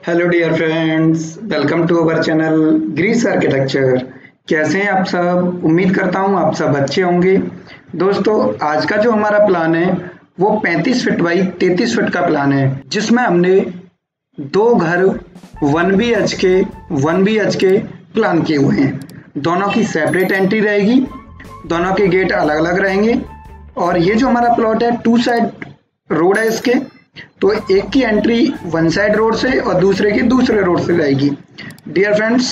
Hello dear friends, welcome to our channel Grace Architecture. कैसे हैं आप सब? उम्मीद करता हूं आप सब अच्छे होंगे। दोस्तों, आज का जो हमारा प्लान है वो 35 फीट बाई 33 फीट का प्लान है, जिसमें हमने दो घर 1 BHK प्लान किए हुए हैं। दोनों की सेपरेट एंट्री रहेगी, दोनों के गेट अलग अलग रहेंगे। और ये जो हमारा प्लॉट है 2 साइड रोड है इसके, तो एक की एंट्री 1 साइड रोड से और दूसरे की दूसरे रोड से रहेगी। डियर फ्रेंड्स,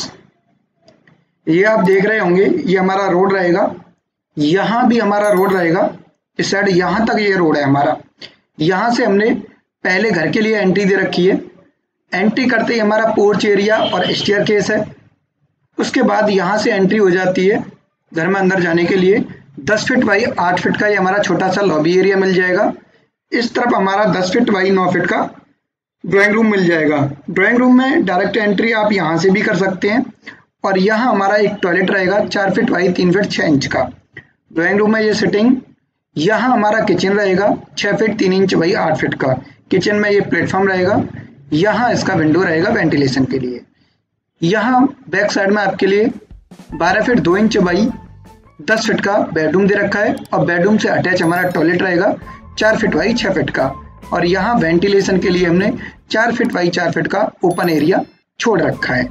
ये आप देख रहे होंगे, ये हमारा रोड रहेगा, यहाँ भी हमारा रोड रहेगा, इस साइड यहाँ तक ये रोड है हमारा। यहाँ से हमने पहले घर के लिए एंट्री दे रखी है। एंट्री करते ही हमारा पोर्च एरिया और स्टेयरकेस है। उसके बाद यहाँ से एंट्री हो जाती है घर में अंदर जाने के लिए 10 फीट बाई 8 फीट का ये हमारा छोटा सा लॉबी एरिया मिल जाएगा। इस तरफ हमारा 10 फीट बाई 9 फीट का ड्राइंग रूम मिल जाएगा। ड्राइंग रूम में डायरेक्ट एंट्री आप यहाँ से भी कर सकते हैं। और यहाँ हमारा एक टॉयलेट रहेगा 4 फीट बाई 3 फीट 6 इंच का। ड्राइंग रूम में ये सिटिंग। यहाँ हमारा किचन रहेगा 6 फीट 3 इंच बाई 8 फीट का। किचन में ये प्लेटफॉर्म रहेगा। यहाँ इसका विंडो रहेगा वेंटिलेशन के लिए। यहाँ बैक साइड में आपके लिए 12 फीट 2 इंच बाई 10 फीट का बेडरूम दे रखा है। और बेडरूम से अटैच हमारा टॉयलेट रहेगा 4 फीट बाई 6 फीट का। और यहाँ वेंटिलेशन के लिए हमने 4 फीट बाई 4 फीट का ओपन एरिया छोड़ रखा है।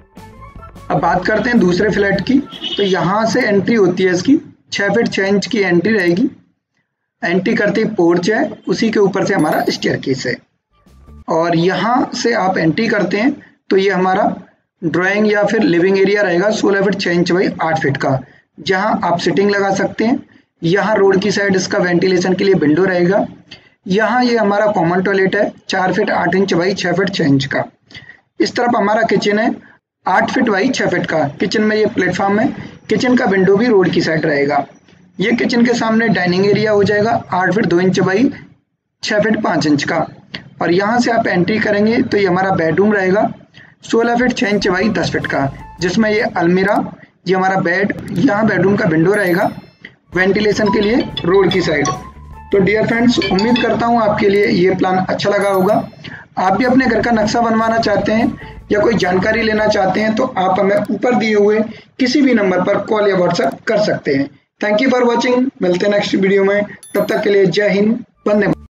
अब बात करते हैं दूसरे फ्लैट की। तो यहाँ से एंट्री होती है इसकी 6 फीट 6 इंच की एंट्री रहेगी। एंट्री करते ही पोर्च है, उसी के ऊपर से हमारा स्टेयरकेस है। और यहाँ से आप एंट्री करते हैं तो ये हमारा ड्राइंग या फिर लिविंग एरिया रहेगा 16 फीट 6 इंच बाई 8 फीट का, जहाँ आप सिटिंग लगा सकते हैं। यहाँ रोड की साइड इसका वेंटिलेशन के लिए विंडो रहेगा। यहाँ ये हमारा कॉमन टॉयलेट है 4 feet 8 inch by 6 feet 6 inch का। इस तरफ हमारा किचन है 8 फीट बाई 6 फीट का। किचन में ये प्लेटफॉर्म है। किचन का विंडो भी रोड की साइड रहेगा। ये किचन के सामने डाइनिंग एरिया हो जाएगा 8 feet 2 inch by 6 feet 5 inch का। और यहाँ से आप एंट्री करेंगे तो ये हमारा बेडरूम रहेगा 16 फीट 6 इंच बाई 10 फीट का, जिसमें ये अलमीरा, ये हमारा बेड, यहाँ बेडरूम का विंडो रहेगा वेंटिलेशन के लिए रोड की साइड। तो डियर फ्रेंड्स, उम्मीद करता हूँ आपके लिए ये प्लान अच्छा लगा होगा। आप भी अपने घर का नक्शा बनवाना चाहते हैं या कोई जानकारी लेना चाहते हैं तो आप हमें ऊपर दिए हुए किसी भी नंबर पर कॉल या व्हाट्सएप कर सकते हैं। Thank you for watching. मिलते हैं नेक्स्ट वीडियो में। तब तक के लिए जय हिंद, वंदे मातरम।